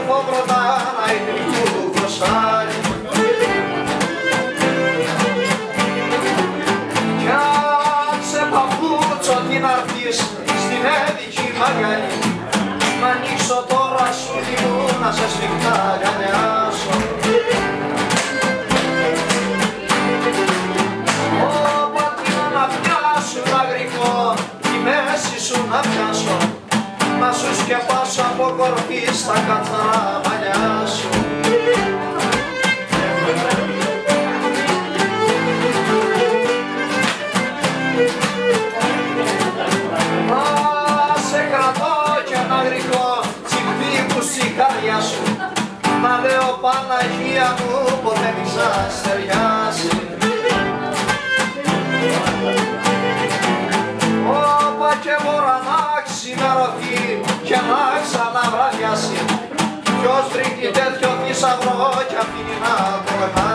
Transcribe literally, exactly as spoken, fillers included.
φόβρωτα να ιδρυκού κοστάρι. Κι αν σε παπούτσο την αρθείς στην έδικη μαγαλή, μ' ανοίξω τώρα σούλη μου να σε σφιχτά γανιάσω. Όπα την αναφιά σου αγρικό, τη μέση σου να πιάσω, να σου σκεπάσω από κορφή στα καθαρά μαλλιά σου. Μα σε κρατώ κι ένα γρικό τσιπί που σιγάρια σου, να λέω Παναγία μου ποτέ μη σας ταιριάσει. Όπα και μπορώ να ξημερωθεί και να ξαναβραδιάσει, ποιος βρήκε τέτοιο θησαυρό κι αφήνει να προχάσει.